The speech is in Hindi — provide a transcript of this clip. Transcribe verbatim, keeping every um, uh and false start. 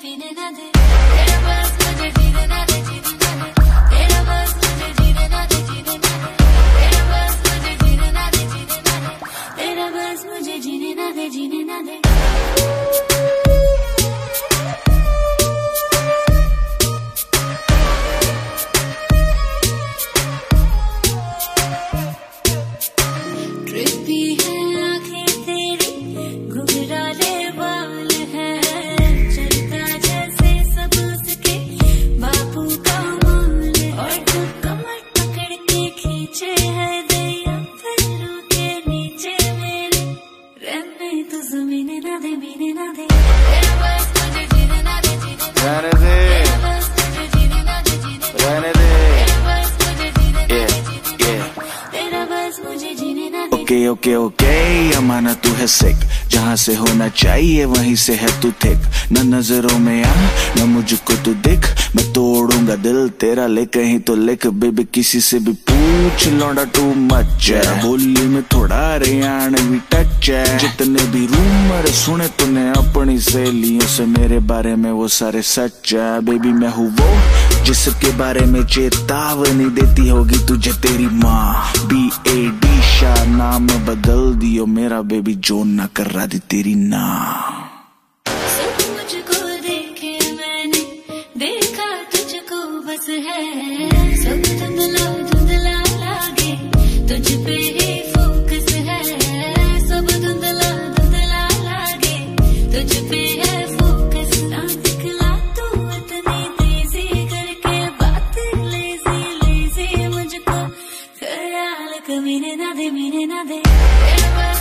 जीने ना दे, तेरा बस मुझे जीने ना दे, जीने ना दे, तेरा बस मुझे जीने ना दे, जीने ना दे, तेरा बस मुझे जीने ना दे, जीने ना दे, तेरा बस मुझे जीने ना दे, जीने ना दे। ट्रिपी है आंखें तेरी, घुघराले बाल है, चलता जैसे सब उसके बापू का माल है, और तू कमर पकड़ के खींचे है दैया पैरों के नीचे मेरे, रहने तो जमीने ना दे, मीने ना दे, तेरा बस मुझे जीने ना दे, जीने ना दे, तेरा बस मुझे जीने ना दे, जीने ना दे, तेरा बस मुझे जीने ना दे, जीने ना दे, तेरा बस मुझे जीने ना दे। ओके ओके ओके अमाना तू है सिक, जहाँ से होना चाहिए वहीं से है तू थिक, न नजरों में आ न मुझको तू दिख, मैं तोड़ूंगा दिल तेरा ले कहीं तो लिख, बेबी किसी से भी पूछ लौंडा टू मच है, बोली में थोड़ा हरियाणवी टच है, जितने भी रूमर सुने तूने अपनी सहेलियों से मेरे बारे में वो सारे सच है, बेबी मैं हूँ वो जिसके बारे में चेतावनी देती होगी तुझे तेरी माँ, बी ए डी शाह नाम बदल दियो मेरा, बेबी जो ना कर रहा दी तेरी ना। सब मुझको देखे मैंने, देखा तुझको बस है, सब धुंधला धुंधला लागे, तुझ पे ही फोकस है, सब धुंधला धुंधला लागे, तुझ पे है फोकस, ना दिखला तू इतनी तेजी करके बात, लेजी लेजी मुझको ख्याल कमीने ना दे, मीने ना दे, तेरा बस